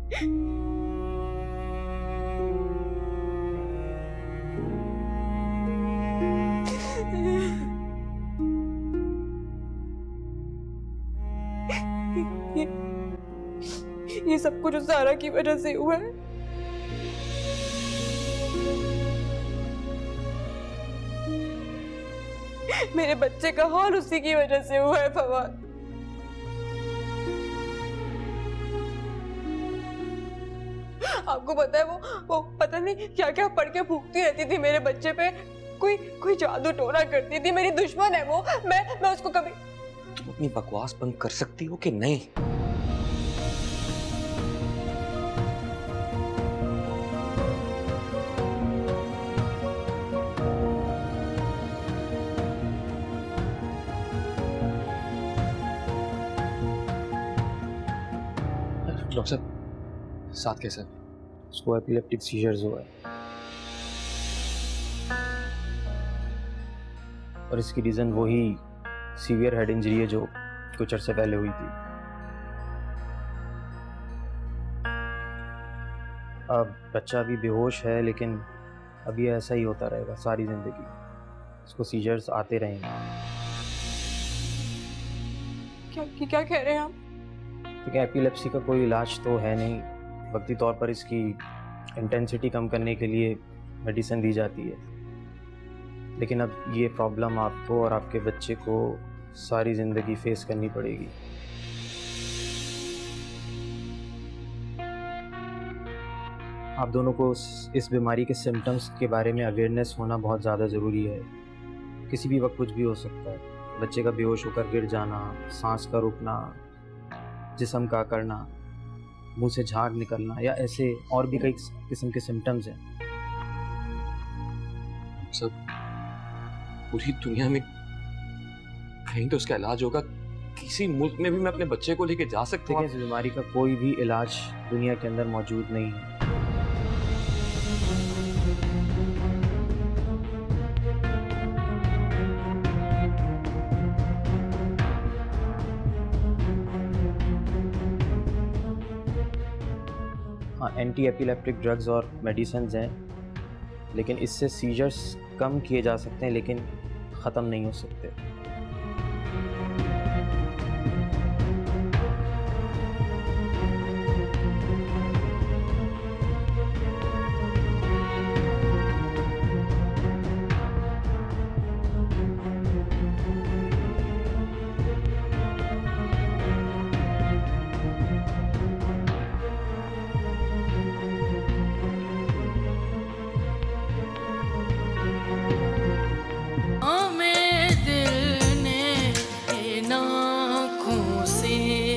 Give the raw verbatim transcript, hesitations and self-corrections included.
ये, ये सब कुछ उस सारा की वजह से हुआ है। मेरे बच्चे का हाल उसी की वजह से हुआ है फवाद। आपको पता है वो वो पता नहीं क्या क्या पढ़ के फूकती रहती थी मेरे बच्चे पे, कोई कोई जादू टोना करती थी। मेरी दुश्मन है वो। मैं मैं उसको कभी। तुम अपनी बकवास बंद कर सकती हो कि नहीं? डॉक्टर साहब, साथ कैसा? उसको एपिलेप्टिक सीजर्स हुआ है और इसकी रीज़न वही सीवियर हेड इंजरी है जो कुछ अर्से पहले हुई थी। अब बच्चा अभी बेहोश है, लेकिन अभी ऐसा ही होता रहेगा सारी ज़िंदगी। इसको सीजर्स आते रहेंगे। क्या क्या कह रहे हैं आप? क्योंकि एपिलेप्सी का कोई इलाज तो है नहीं। वक्ती तौर पर इसकी इंटेंसिटी कम करने के लिए मेडिसिन दी जाती है, लेकिन अब ये प्रॉब्लम आपको और आपके बच्चे को सारी ज़िंदगी फेस करनी पड़ेगी। आप दोनों को इस बीमारी के सिम्टम्स के बारे में अवेयरनेस होना बहुत ज़्यादा ज़रूरी है। किसी भी वक्त कुछ भी हो सकता है। बच्चे का बेहोश होकर गिर जाना, सांस का रुकना, जिस्म का करना, मुंह से झाग निकलना या ऐसे और भी कई किस्म के सिम्टम्स हैं। सब पूरी दुनिया में कहीं तो उसका इलाज होगा। किसी मुल्क में भी मैं अपने बच्चे को लेके जा सकता हूँ। इस बीमारी का कोई भी इलाज दुनिया के अंदर मौजूद नहीं है। हाँ, एंटी एपिलेप्टिक ड्रग्स और मेडिसिन्स हैं, लेकिन इससे सीजर्स कम किए जा सकते हैं, लेकिन ख़त्म नहीं हो सकते। दिल ने इन आँखों से